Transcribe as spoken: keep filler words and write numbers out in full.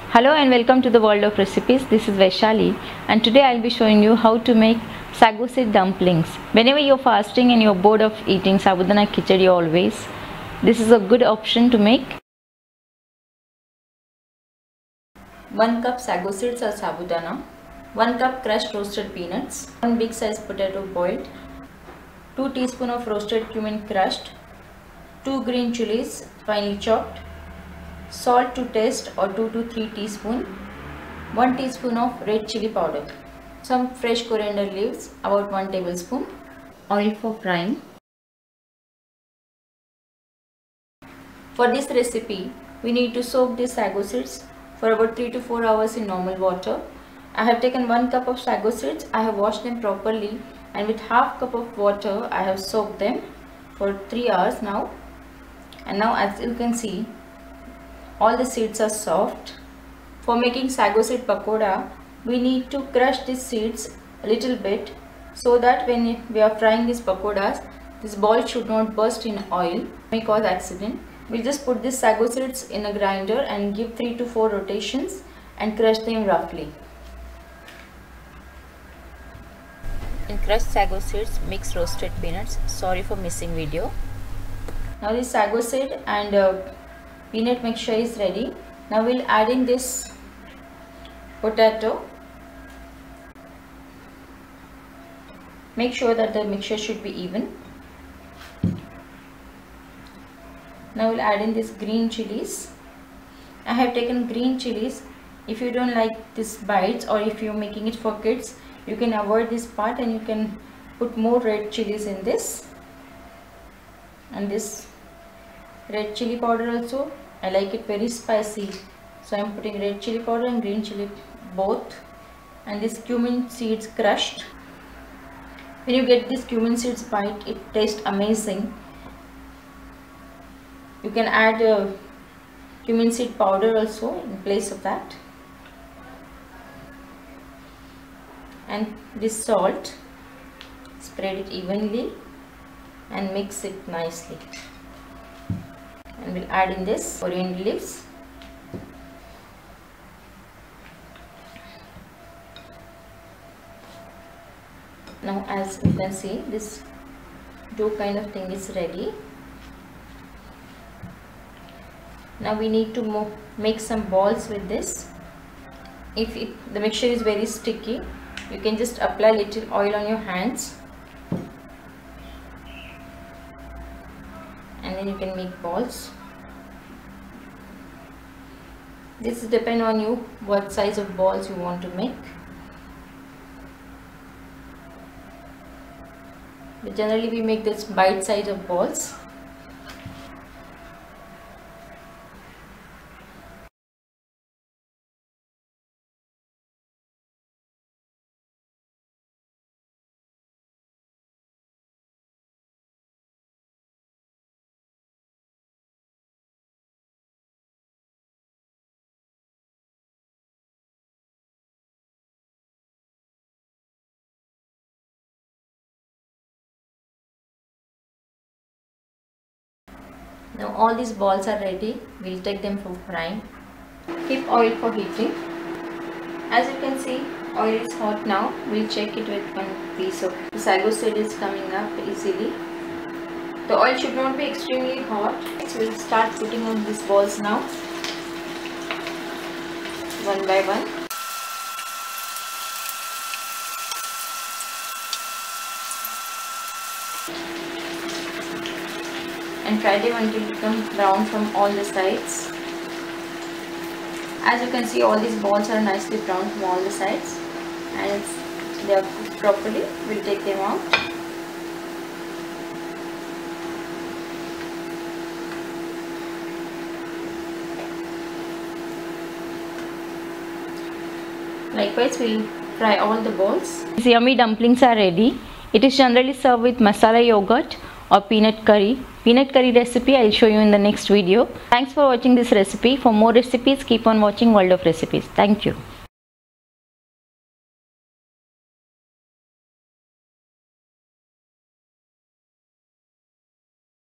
Hello and welcome to the world of recipes. This is Vaishali and today I'll be showing you how to make sago seed dumplings. Whenever you're fasting and you're bored of eating sabudana khichdi always, this is a good option to make. one cup sago seeds or sabudana, one cup crushed roasted peanuts, one big size potato boiled, two teaspoons of roasted cumin crushed, two green chilies finely chopped, salt to taste or two to three teaspoons, one teaspoon of red chili powder, some fresh coriander leaves about one tablespoon, oil for frying. For this recipe, we need to soak these sago seeds for about three to four hours in normal water. I have taken one cup of sago seeds. I have washed them properly and with half cup of water I have soaked them for three hours now. And now as you can see, all the seeds are soft. For making sago seed pakoda, we need to crush these seeds a little bit so that when we are frying these pakodas, this ball should not burst in oil, may cause accident. We just put these sago seeds in a grinder and give three to four rotations and crush them roughly. In crushed sago seeds, mix roasted peanuts. Sorry for missing video. Now this sago seed and uh, peanut mixture is ready. Now we'll add in this potato. Make sure that the mixture should be even. Now we'll add in this green chilies. I have taken green chilies. If you don't like this bites or if you're making it for kids, you can avoid this part and you can put more red chilies in this. And this red chili powder also, I like it very spicy, so I'm putting red chili powder and green chili both. And this cumin seeds crushed. When you get this cumin seeds bite, it tastes amazing. You can add uh, cumin seed powder also in place of that. And this salt, spread it evenly and mix it nicely. And we'll add in this coriander leaves. Now as you can see, this dough kind of thing is ready. Now we need to make some balls with this. If it, the mixture is very sticky, you can just apply little oil on your hands and then you can make balls. This depends on you what size of balls you want to make. But generally we make this bite size of balls. Now all these balls are ready. We'll take them for frying. Keep oil for heating. As you can see, oil is hot now. We'll check it with one piece of sago seed is coming up easily. The oil should not be extremely hot. So we'll start putting on these balls now, one by one. And fry them until they become brown from all the sides. As you can see, all these balls are nicely brown from all the sides and they are cooked properly. We'll take them out. Likewise, we'll fry all the balls. These yummy dumplings are ready. It is generally served with masala yogurt or peanut curry. Peanut curry recipe I'll show you in the next video. Thanks for watching this recipe. For more recipes, keep on watching World of Recipes. Thank you.